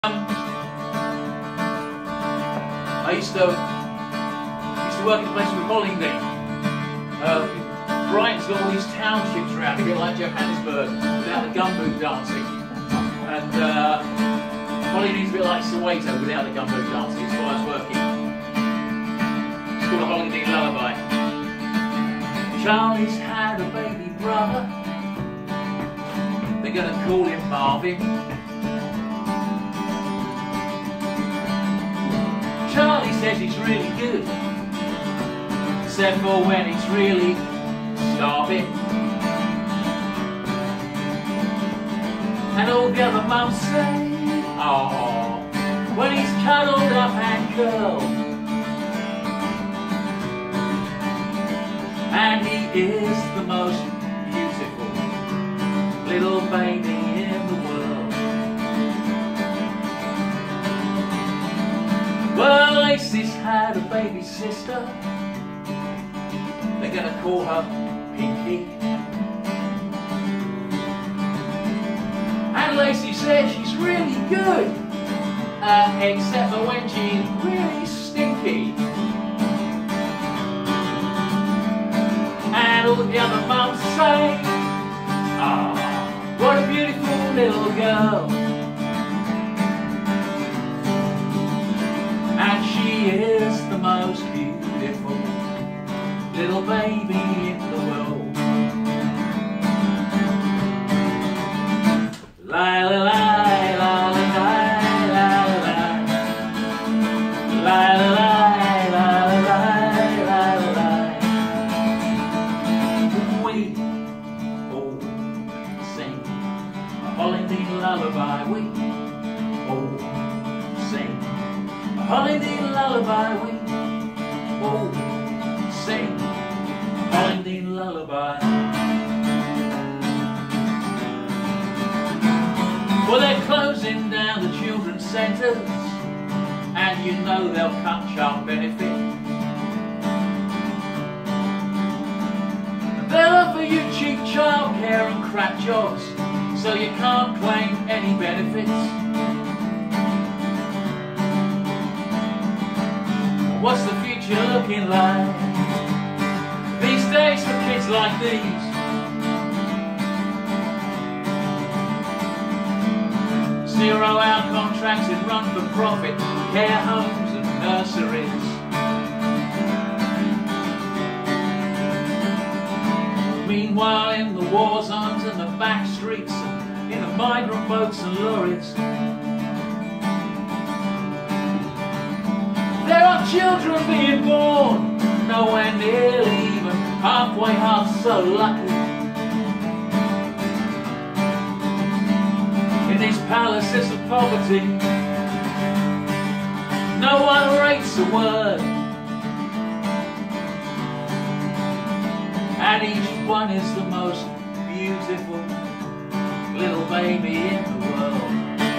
I used to work in a place called Hollingdean. Brighton's got all these townships around, a bit like Johannesburg, without the gumboot dancing. And Hollingdean's a bit like Soweto without the gumboot dancing. That's why I was working. It's called a Hollingdean Lullaby. Charlie's had a baby brother. They're gonna call him Marvin. Charlie says he's really good, except for when he's really starving. And all the other mums say, oh, when he's cuddled up and curled. And he is the most beautiful little baby in the world. Well, Lacey's had a baby sister. They're gonna call her Pinky. And Lacey says she's really good, except for when she's really stinky. And all the other mums say, ah, what a beautiful little girl. And she is the most beautiful little baby in the world. La la la la la la la la la la la la la. We all sing a Hollingdean lullaby. We all sing a Hollingdean lullaby. We all sing a Hollingdean lullaby. Well, they're closing down the children's centres, and you know they'll cut child benefit. They'll offer you cheap childcare and crap jobs, so you can't claim any benefits. What's the future looking like these days for kids like these? 0-hour contracts in run-for-profit care homes and nurseries. Meanwhile, in the war zones and the back streets, in the migrant boats and lorries, there are children being born, nowhere nearly even halfway half so lucky. In these palaces of poverty, no one rates a word, and each one is the most beautiful little baby in the world.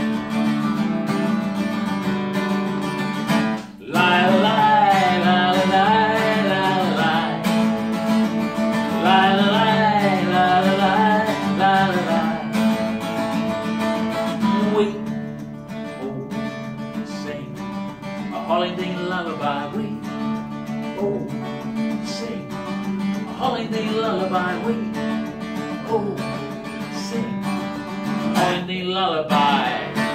La la la la la la la la la la la la. We all sing a Hollingdean lullaby. We all sing a Hollingdean lullaby. We all sing a Hollingdean lullaby.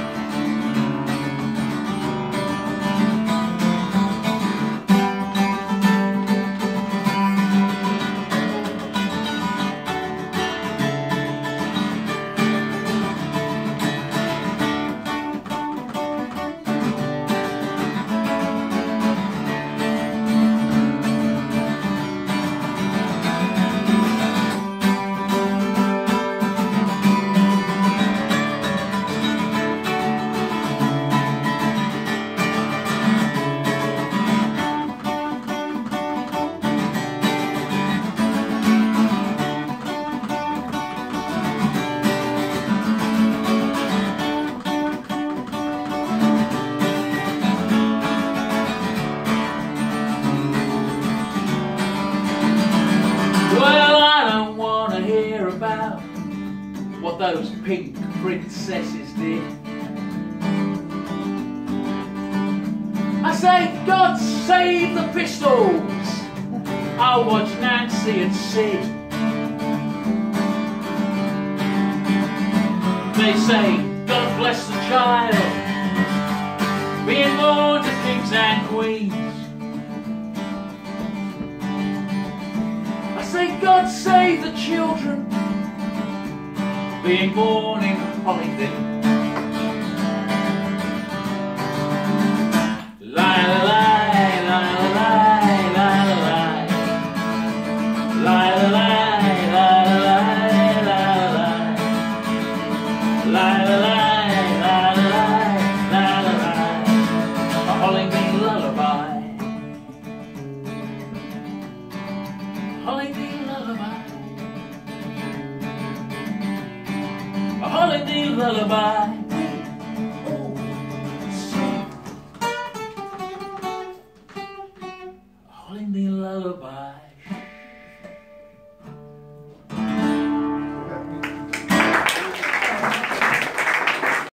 Well, I don't want to hear about what those pink princesses did. say, God save the pistols. I'll watch Nancy and Sid. They say, God bless the child, being born to kings and queens. I say, God save the children, being born in Hollingdean. Hollingdean lullaby, Hollingdean lullaby, Hollingdean lullaby. Hollingdean lullaby.